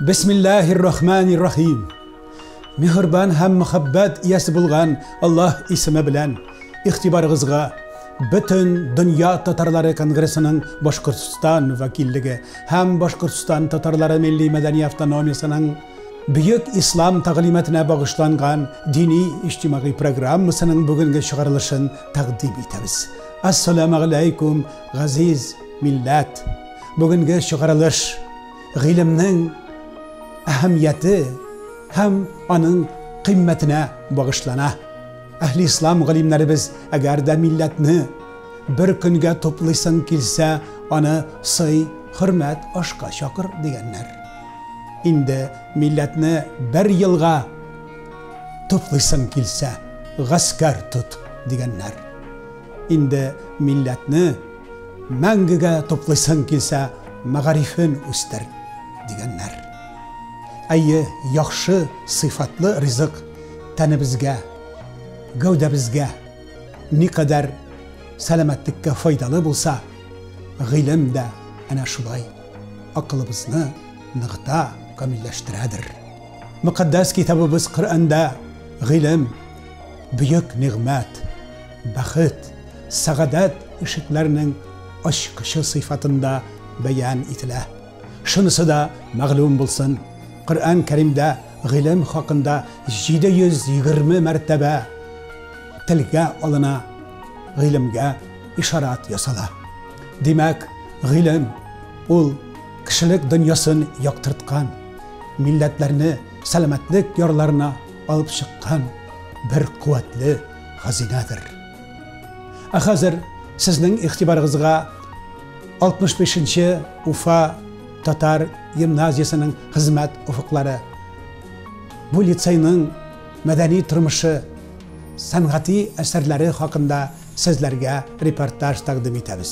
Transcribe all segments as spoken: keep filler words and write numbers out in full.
Bismillahirrahmanirrahim. Mehriban ham muhabbat iyasi bo'lgan Alloh ismi bilan ixtiboringizga bütün Dünya Tatarları Kongresining Boshqirdiston vakilligi ham Boshqirdiston Tatarlari Milliy Madaniy avtonomiyasining buyuk islom ta'limotine bag'ishlangan diniy ijtimoiy programmasining bugungi chiqarilishini taqdim etamiz. Assalomu alaykum aziz millat. Bugungi chiqarilish ilmning ahamiyati ham onun qiymatine bag'ishlana. Ahli islom g'olimlarimiz agarda millatni bir kunga to'playsan kelsa, ona so'y, hurmat, oshqa shokir deganlar. Endi millatni bir yilga to'playsan kelsa, g'askar tut deganlar. Endi millatni mangiga to'playsan kelsa, ma'rifin o'stir deganlar. Ayyi yaxshi sifatli rizq tanimizga, gavdamizga ne kadar salomatlikka foydali bo'lsa, ilm de ana shulay aqlimizni nig'da kamillashtiradi. Muqaddas kitobimiz Qur'onda ilm buyuk ne'mat, baxt, sa'odat ishiklarining ochiqishi sifatida bayon etiladi. Shunisi da ma'lum bo'lsin, Qur'on Karimda ilm haqida yetti yuz yigirma martaba tilga olina, ilmga ishorat yasala. Demak, ilm ul kishilik dunyosini yoqtirtgan, millatlarni salomatlik yorlarına olib chiqqan bir quvvatli xazinadir. Hozir sizning ixtiboringizga oltmish beshinchi Ufa Tatar gimnaziyasining xizmat ufuqlari, bu litseyning madaniy turmushi, san'atiy asarlari haqida sizlarga reportaj taqdim etamiz.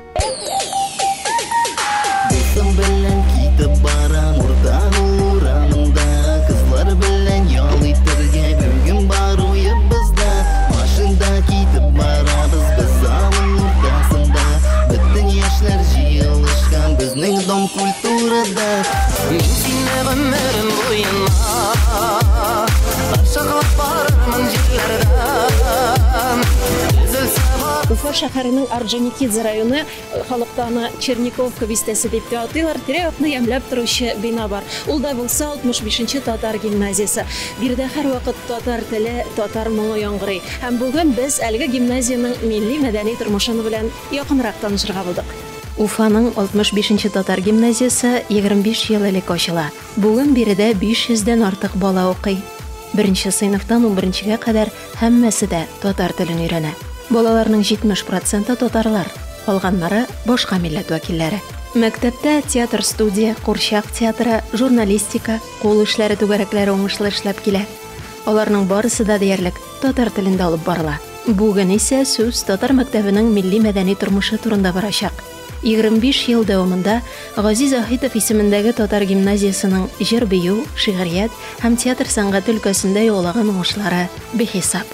Уфа шәһәренең Орджоникидзе районы халыктаны Черниковка бистәсе дип тә атыйлар. Тирә-якны ямьләп торучы бина бар. Ул да булса алтмыш бишенче татар гимназиясе. Бирдә һәрвакыт татар теле, татар моңы яңгырый. Һәм бүген без әлеге гимназияның милли мәдәни тормышын белән якынрак танышырга булдык. Уфаның алтмыш бишенче татар гимназиясе егерме биш ел элек ачыла. Бүген биредә биш йөздән артык бала укый. Беренче сыйныфтан унберенчегә кадәр һәммәсе дә татар телен өйрәнә. Балаларның җитмеш проценты татарлар, калганнары башка милләт вәкилләре. Мәктәптә театр студия, курчак театры, журналистика, кул эшләре түгәрәкләре уңышлы эшләп килә. Аларның барысы да диярлек татар телендә алып барыла. Бүген исә сүз татар мәктәбенең милли мәдәни тормышы турында барачак. егерме биш ел дәвамында Газиз Ахитов исемендәге татар гимназиясының җыр-бию, шигърият һәм театр сәнгате өлкәсендә яулаган уңышлары бихисап.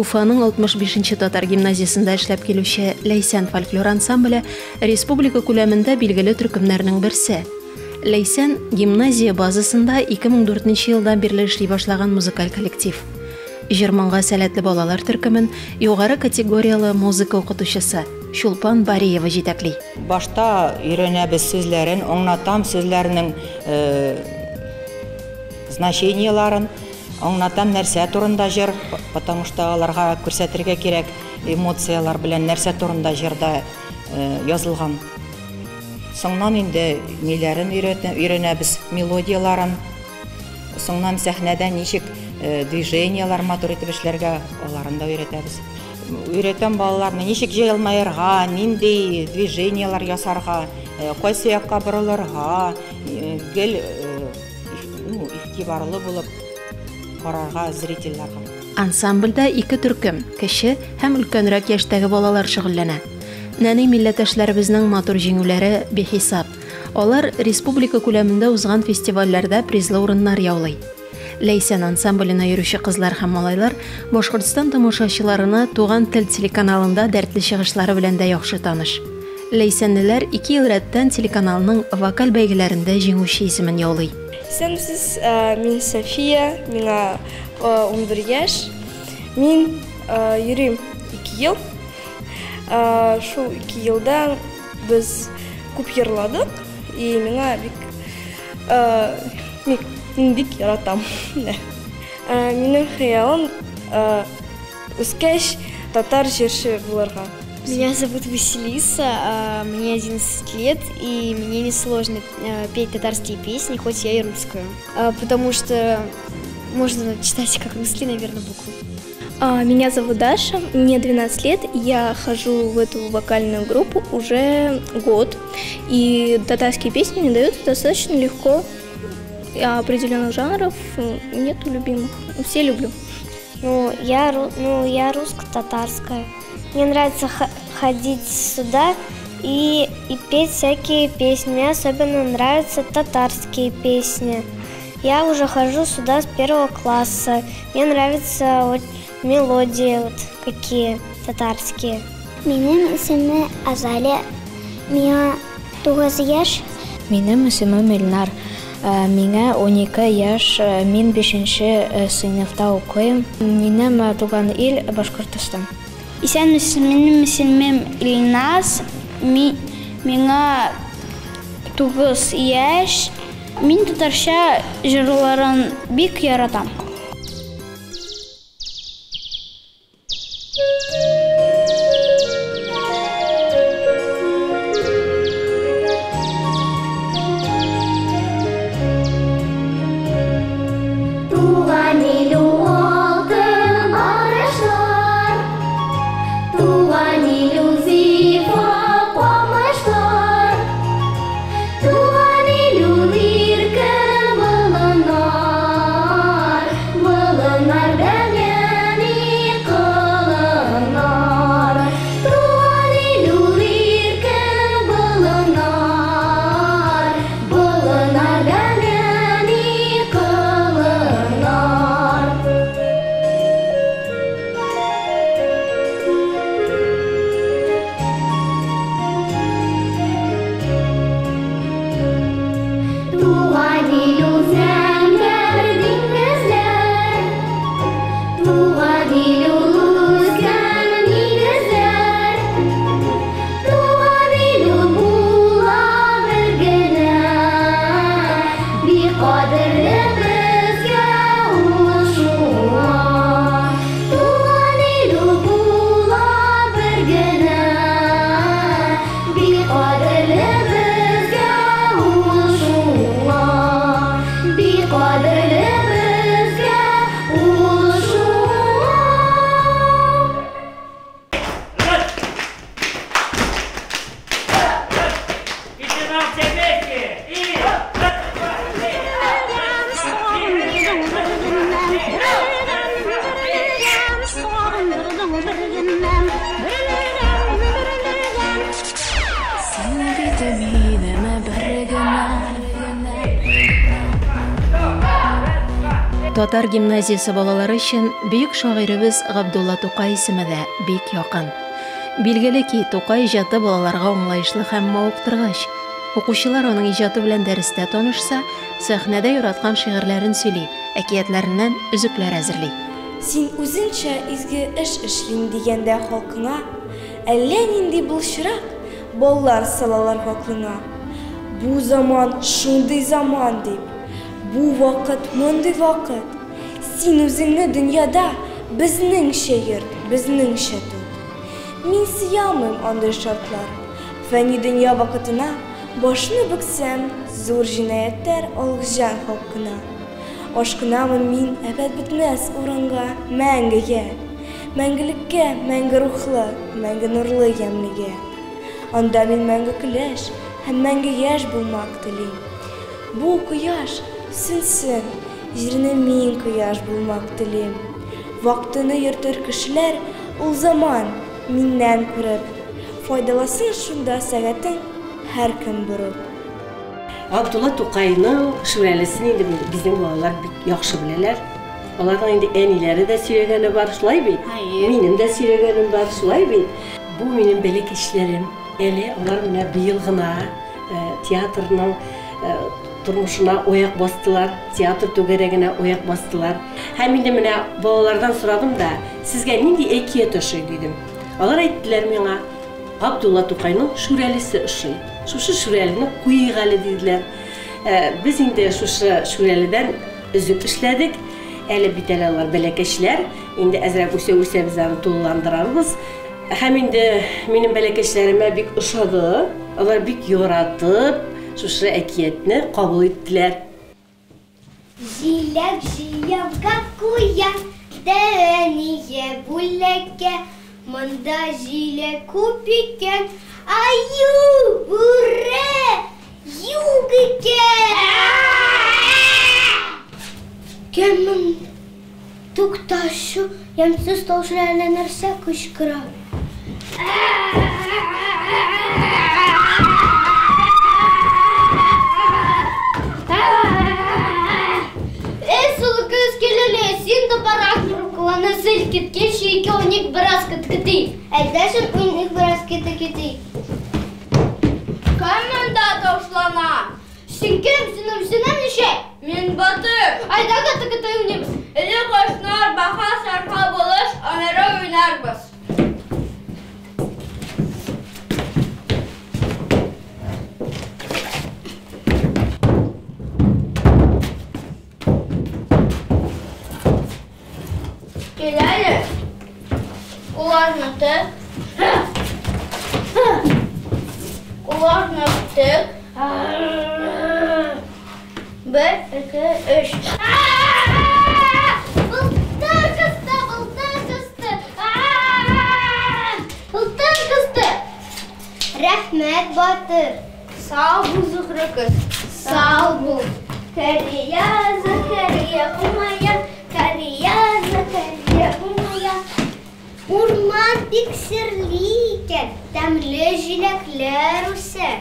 Уфаның алтмыш бишенче татар гимназиясында эшләп килүче Ләйсән фольклор ансамбле республика күләмендә билгеле төркемнәрнең берсе. Ләйсән гимназия базасында ике мең дүртенче елдан бирле эшли башлаган музыкаль коллектив. Җырманга сәләтле балалар төркемен югары категориялы музыка укытучысы Шулпан Бариева җитәкли. Башта өйрәнәбез сүзләрен, аңлатам сүзләрнең значенияларын, аңлатам нәрсә турында җыр, потому что аларга күрсәтергә кирәк эмоциялар белән нәрсә турында җырда язылган. Соңнан инде ниләрен өйрәнәбез, мелодияларын, соңнан сәхнәдә ничек движениялар матур итеп эшләргә, аларын да өйрәтәбез. Өйрәтәм балаларны ничек җыелмаерга, нинди движениялар ясарга, кайсы якка борылырга, гел игътибарлы булып карарга зрительләргә. Ансамбльдә ике төркем, кече һәм өлкәнрәк яшьтәге балалар шөгыльләнә. Нәни милләттәшләребезнең матур җиңүләре бихисап. Алар республика күләмендә узган фестивальләрдә призлы урыннар яулый. Ләйсән ансамбленә йөрүче кызлар һәм малайлар Башкортстан тамашачыларына Туган тел телеканалында дәртле чыгышлары белән дә яхшы таныш. Ләйсәннеләр ике ел рәттән телеканалның вокаль бәйгеләрендә җиңүче исемен яулый. Исемсез, мин София, миңа он бер яшь. Мин йөрим ике ел. Шул ике елда без күп йырладык, и миңа бик мин бик яратам. Минем хыялым үскәч татар җырчы булырга. Меня зовут Василиса, мне одиннадцать лет, и мне несложно петь татарские песни, хоть я и русскую, потому что можно читать как русские, наверное, буквы. Меня зовут Даша, мне двенадцать лет, я хожу в эту вокальную группу уже год, и татарские песни мне дают достаточно легко. Определенных жанров нету любимых, все люблю. Ну, я, ну, я русско-татарская. Мне нравится ходить сюда и, и петь всякие песни. Мне особенно нравятся татарские песни. Я уже хожу сюда с первого класса. Мне нравятся вот мелодии вот какие татарские. Минем исемем Азалия. Миңа тугыз яшь. Минем исемем Илнар. Миңа он ике яшь. Мин бишенче сыйныфта укыйм. Минем туган ил Башкортстан. Исәнмесез, минем исемем Илназ. Миңа тугыз яшь. Мин татарча җырларын бик яратам. Татар гимназиясы балалары өчен бөек шагыйрыбыз Габдулла Тукай исеме дә бик якын. Билгеле ки, Тукай иҗаты балаларга аңлаешлы һәм мавыктыргыч. Укучылар аның иҗаты белән дәрестә танышса, сәхнәдә яраткан шигырьләрен сөйли, әкиятләреннән өзекләр әзерли. Син үзеңчә изге эш эшлим дигәндә халкыңа, әллә нинди булшырак баллар салалар хаклыңа. Бу заман шундый заман дип, бу вакыт мондый вакыт. Син үзеңне дөньяда безнеңчә йөр, безнеңчә тот. Мин сиямыйм андый шартлар. Фәни дөнья вакытына башны бөксәм, зур җинаяттәр алгыжан халкына. Ашкынамын мин әбәд бетмәс урынга, мәңгегә, мәңгелеккә, мәңге рухлы, мәңге нурлы ямьлегә. Анда мин мәңге көләш һәм мәңге яшь булмак телим. Бу кояш сөнсен, җиренә мин кояш булмак телим. Вакытны йөртер кешеләр ул заман миннән күреп, файдаласын шунда сәгатен һәркем бурып. Габдулла Тукайның шүрәлесен инде безнең балалар бик яхшы беләләр. Аларның инде әниләре дә сөйләгәне бар, шулай бит. Минем дә сөйләгәнем бар, шулай бит. Бу минем бәләкәчләрем. Әле алар менә быел гына театрның тормышына аяк бастылар, театр түгәрәгенә аяк бастылар. Һәм инде менә балалардан сорадым да, сезгә нинди әкият ошый дидем. Алар әйттеләр миңа, Габдулла Тукайның шүрәлесе ошый. Шушы шүрәлене куйыйк әле диделәр. Без инде шушы шүрәледән өзек эшләдек. Әле бит әле алар бәләкәчләр. Инде әзрәк үсә-үсә без аны тулыландырабыз. Һәм инде минем бәләкәчләремә бик ошады. Алар бик яратып шушы әкиятне кабул иттеләр. Җиләк җыямга куя, дәния бүләккә, монда җиләк күп икән. Аю, бүре, юк икән. Кемем тукташу, ямсыз тавышлы нәрсә кычкыра. Эсул көз келеле, син дә барак рукаланы селкит, кеши икәүник бераз кыткыты. Әйдәшен уйник бераз кыткыты. Команда тавышлана. Син кем, синем синем ничә? Мин Батыр. Айда кыткыты уйнабыз. Эле кошнар баха сарка булыш, анара уйнарбыз. Келәле. Уларны тык. Уларны тык. Bir, iki, üç. Bultar kıstı, bultar kıstı. Bultar kıstı. Rahmet Batır. Sağ ol bu zıhra kız. Sağ ol bu. Kariya, Zakariya, Umaya. Kariya, Zakariya, Umaya. Urman bik sirliyken, temli jilekler üser.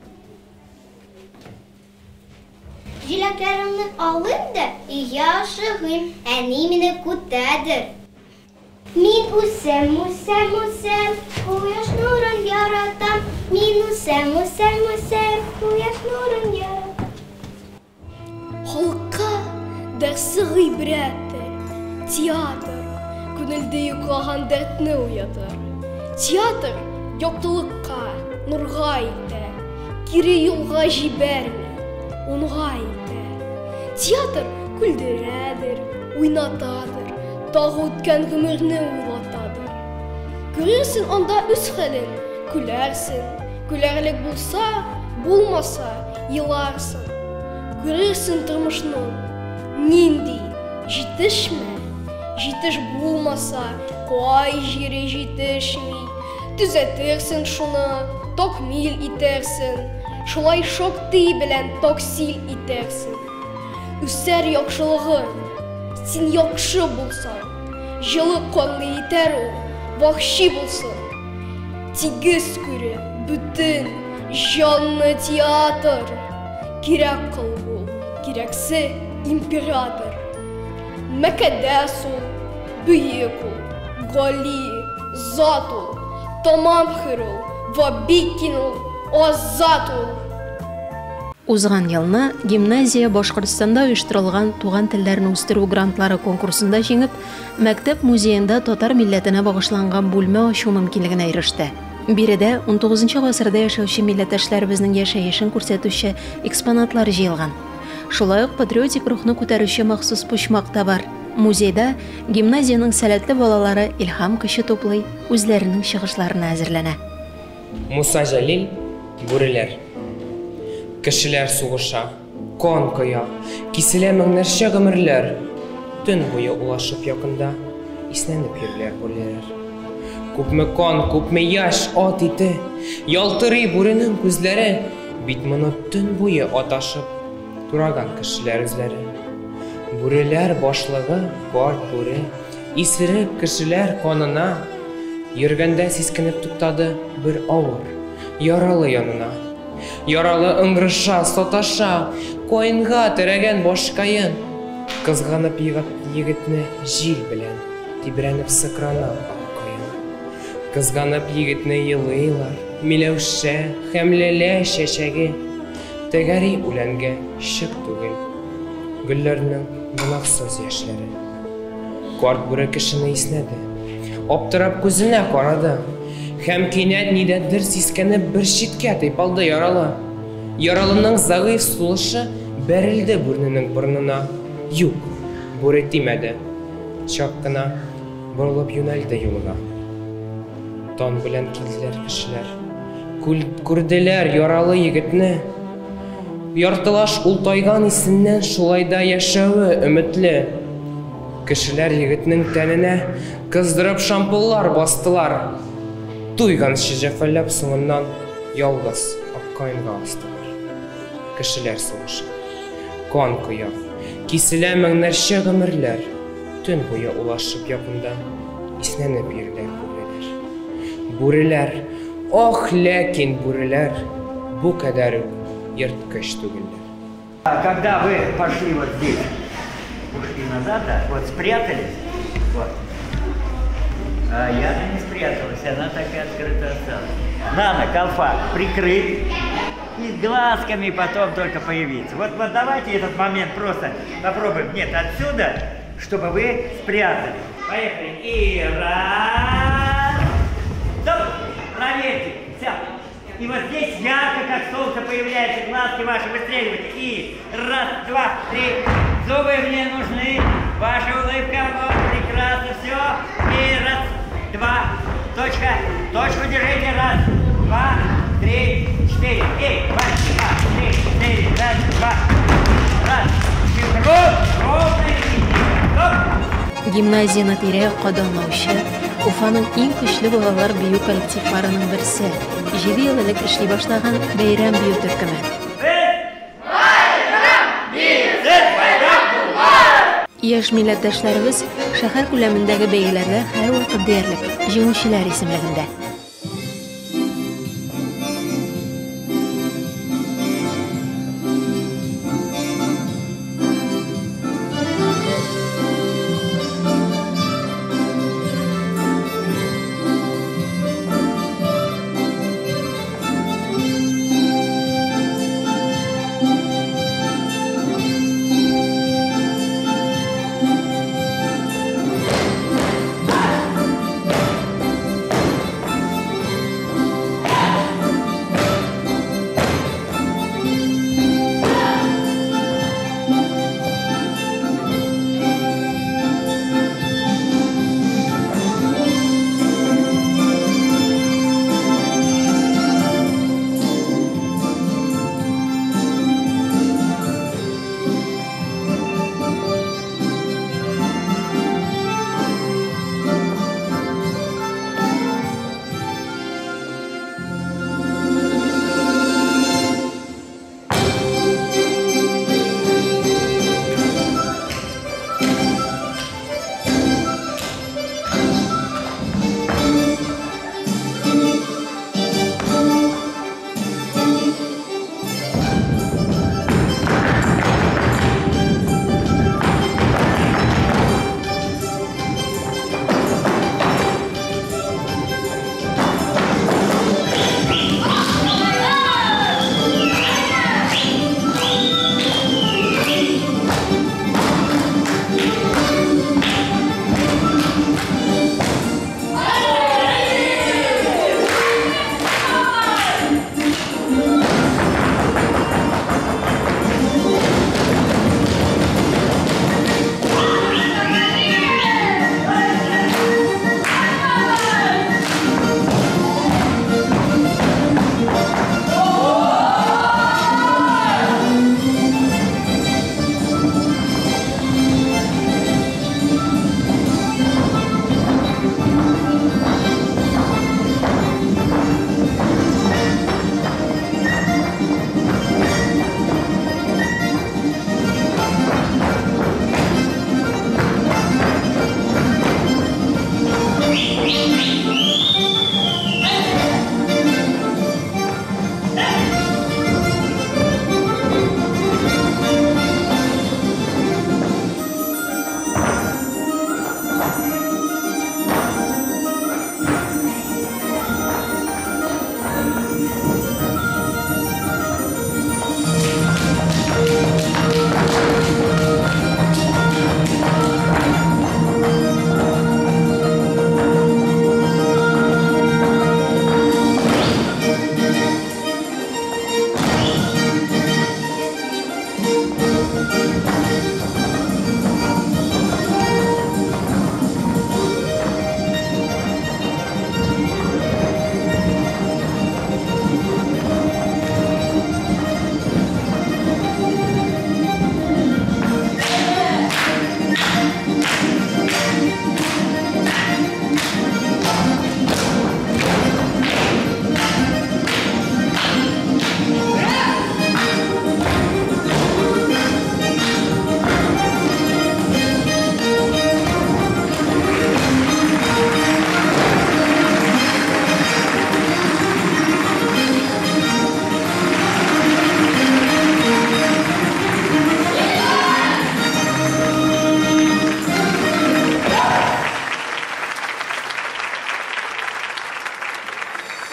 Җиләкләремне алыйм да, яшыгым, әни мине күтәдер. Мин үсәм, үсәм, үсәм, кояш нурын яратам. Мин үсәм, үсәм, үсәм, кояш нурын яратам. Халыкка дәрсе гыйбрәттер. Театр күңелдә йоклаган дәртне уятыр. Театр яктылыкка, нурга итә, кире юлга җибәрми. Унга итә. Театр күлдерәдер, уйнатадыр, тагы үткән гомерне уйлатадыр. Күрерсең анда үз хәлен, күләрсең, күләрлек булса, булмаса, еларсың. Күрерсең тормышның нинди җитешме, җитеш булмаса, кай җире җитешми. Түзәтерсең шуны, токмил итәрсең. Шулай шокти белән токсил итәрсең. Үсәр яхшылыгың, син яхшы булсаң, җылы канлы итәр ул, вахши булсын. Тигез күрә бүтән җанны театр. Кирәк кыл бул, кирәксе император. Мекедесу, Büyükul, Gali, Zatul, Tamamhirul, Vabikinul, Азатул. Узган елны гимназия Башкортстанда оештырылган туган телләрне үстерү грантлары конкурсында җиңеп, мәктәп музеенда татар милләтенә багышланган бүлмә ачу мөмкинлегенә иреште. Биредә он тугызынчы гасырда яшәүче милләттәшләребезнең яшәешен күрсәтүче экспонатлар җыелган. Шулай ук патриотик рухны күтәрүче махсус почмак та бар. Музейда гимназияның сәләтле балалары илһам көче туплый, үзләренең чыгышларына әзерләнә. Муса Җәлил, бүреләр. Кешеләр сугыша, кан коя, киселә меңнәрчә гомерләр. Төн буе улашып якында, иснәнеп йөрләр бүреләр. Күпме кан, күпме яшь ат ите, ялтырый бүренең күзләре, бит моны төн буе аташып тураган кешеләр үзләре. Бүреләр башлыгы, карт бүре, исерек кешеләр канына, йөргәндә сискенеп туктады бер авыр, яралы янына. Яралы ыңгырыша, саташа, коенга терәгән башкайын. Кызганып егетне җил белән, тибрәнеп сыкрана аккайын. Кызганып егетне елыйлар, Миләүшә һәм Ләлә чәчәге. Тәгәри үләнгә шик түгел, гөлләрнең гөнаһсыз яшьләре. Карт бүре кешене иснәде, аптырап күзенә карады. Һәм кинәт нидәндер сискәнеп бер читкә тайп алды яралы. Яралының зәгыйф сулышы бәрелде бүрненең борынына. Юк, бүре тимәде. Чак кына борылып юнәлде юлына. Тан белән килделәр кешеләр. Күрделәр яралы егетне. Яртылаш ултайган исеннән шулайда яшәүе өметле. Кешеләр егетнең тәненә кыздырып шампуллар бастылар. Туйган шәҗәфәләп соңыннан ялгыз аккаенга астылар. Кешеләр сугыша, кан коя, киселә меңнәрчә гомерләр. Төн буе улашып якында, иснәнеп йөрләр бүреләр. Бүреләр, ох, ләкин бүреләр, бу кадәр ерткыч түгелләр. Когда вы пошли вот здесь, ушли назад, вот спрятались, вот. А я не спряталась, она так и открыта осталась. Надо колпак прикрыть и глазками потом только появиться. Вот, вот давайте этот момент просто попробуем. Нет, отсюда, чтобы вы спрятали. Поехали. И раз. Стоп. Проверьте. Все. И вот здесь ярко, как солнце, появляются глазки ваши. Выстреливайте. И раз, два, три. Зубы мне нужны. Ваша улыбка. Вот, прекрасно. Все. И раз. Два, точка, точку держите, раз, два, три, четыре, и раз, два, три, четыре, раз, два, раз, четыре, ровная линия, Гимназияны тирә-як кадалмаучы, Уфаның иң көчле балалар бию коллективларының берсе, җиде ел элек эшли башлаган Бәйрәм бию төркеме. Яшь милләттәшләребез шәһәр күләмендәге бәйгеләрдә һәрвакыт диярлек җиңүчеләр исемлегендә.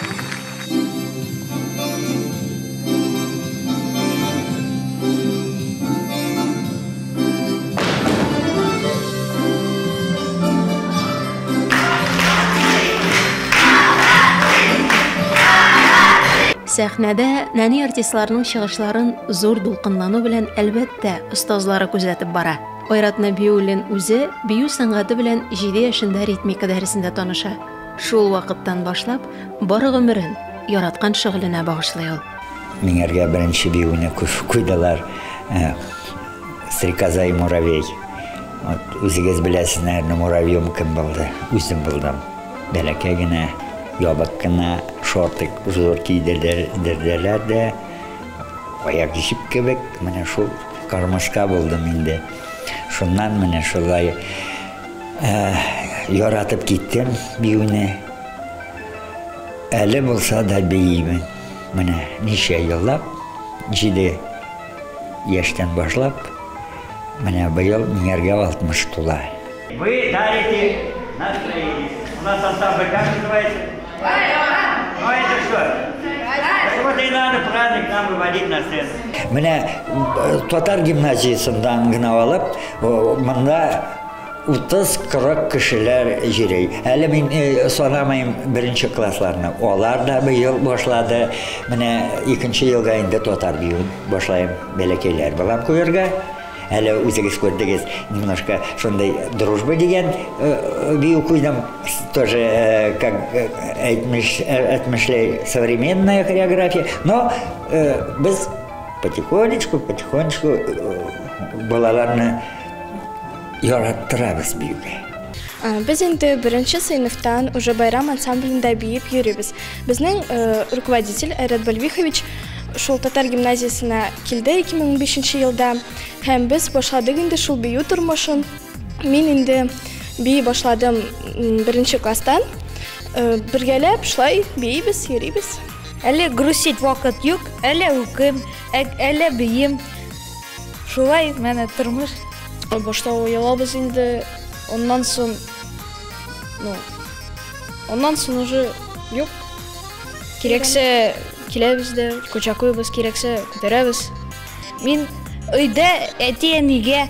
Сәхнәдә нәни артистларның чыгышларын зур дулкынлану белән әлбәттә остазлары күзәтеп бара. Айратна Биюлин үзе бию сәнгате белән җиде яшендә ритмика дәресендә таныша. Шул вакыттан башлап бары гомерен яраткан шөгыленә багышлый ул. Миңәргә беренче биюне куйдылар «Стрекоза и муравей». Үзегез беләсез, наверное, муравьем кем булды? Үзем булдым. Бәләкәй генә, ябык кына шортик зур кийдерделәр дә, аяк җип кебек, менә шул кармашка булдым инде. Шуннан менә шулай яратып киттем биюне. Әле булса да беймен. Менә ничә еллап, җиде яшьтән башлап, менә быел миңәргә алтмыш тула. Вы дарите настроение. У нас ансамбль как называется? Ну это что? Так вот и надо праздник нам выводить на сцену. Менә татар гимназиясыннан гына алып, монда утыз кырык кешеләр йөри. Әле мин санамыйм беренче классларны. Алар да быел башлады. Менә икенче елга инде татар биюен башлайм. Бәләкәйләр балам куярга. Әле үзегез күрдегез, немножко шундай дружба дигән бию куйдым. Тоже, как әйтмешләй, современная хореография. Но без потихонечку, потихонечку балаларны яраттырабыз биюгә. Без инде беренче сыйныфтан уже байрам ансамблендә биеп йөрибез. Безнең руководитель Айрат Бальвихович шул татар гимназиясына килде ике мең унбишенче елда. Һәм без башладык инде шул бию тормышын. Мин инде бии башладым беренче класстан. Бергәләп шулай биебез, йөрибез. Әле грузить вакыт юк, әле укыйм, әле бием. Шулай менә тормыш. Башта уялабыз инде, оннан соң, ну, оннан соң уже юк. Кирәксә киләбез дә, күчәкуйбыз, кирәксә күтәрәбез. Мин өйдә әти-әнигә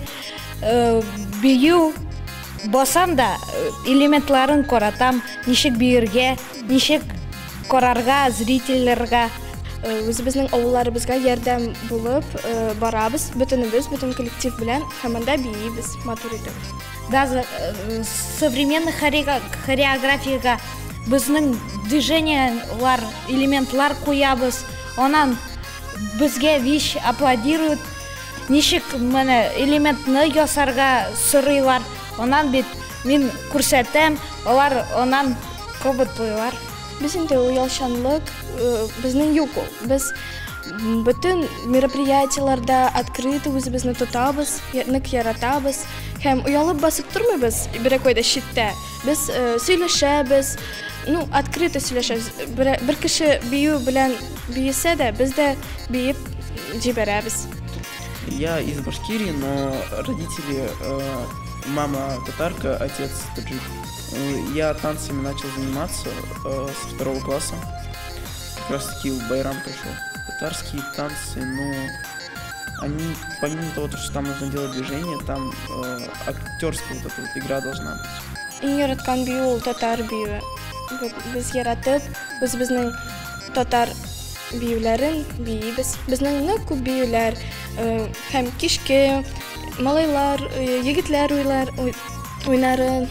бию басам да элементларын каратам, ничек биергә, ничек карарга зрительләргә. Үзебезнең авылларыбызга ярдәм булып барабыз, бөтенебез, бөтен коллектив белән һәм анда биебез, матур итеп. Даже современный хореографияга безнең движениялар, элементлар куябыз. Онан безгә виш аплодируют. Ничек менә элементны ясарга сорыйлар. Онан бит мин күрсәтәм, алар онан кабатлыйлар. Без инде уялчанлык безнең юк. Без бөтен мероприятиеларда открыто үзебезне тотабыз, нык яратабыз һәм уялып басып тормыйбыз бер кайда читтә. Без сөйләшәбез, ну, открыто сөйләшәбез. Бер кеше бию белән биесә дә, без дә биеп җибәрәбез. Я из Башкирии, но родители, э, мама татарка, отец таджик. Я танцами начал заниматься э, со второго класса. Как раз таки в байрам пришел. Татарские танцы, но они, помимо того, что там нужно делать движение, там э, актерская вот эта вот игра должна быть. Иң яраткан бию ул татар биюе. Без яратып, үзебезнең татар биюләрен биебез. Безнең нык күп биюләр һәм кичке малайлар, егетләр уйлар, уйнарын.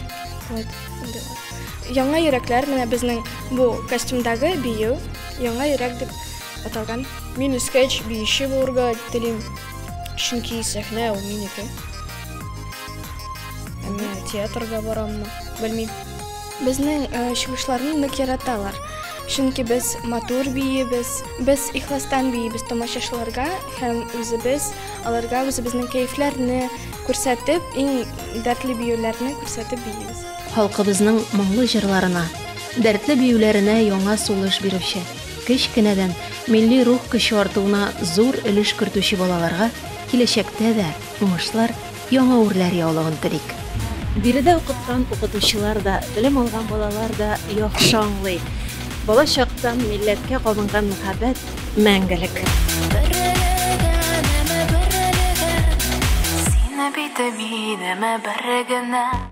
Яңа йөрәкләр, менә безнең бу костюмдагы бию, яңа йөрәк дип аталган. Мин үскәч биюче булырга телим, чөнки сәхнә ул минеке. Әмма театрга бараммы, белмим. Безнең чыгышларны нык яраталар. Чөнки без матур биебез, без ихластан биебез тамашачыларга һәм үзебез аларга үзебезнең кайфларны күрсәтеп, иң дәртле биюләрне күрсәтеп биебез. Халкыбызның моңлы җырларына, дәртле биюләренә яңа сулыш бирүче, кечкенәдән милли рух көче артуына зур өлеш кертүче балаларга киләчәктә дә уңышлар, яңа үрләр яулыгын телик. Биредә укыткан укытучылар да, белем алган балалар да яхшы аңлый. Бала чактан милләткә кабынган мөхәббәт мәңгелек. Сине бит минеме бер генә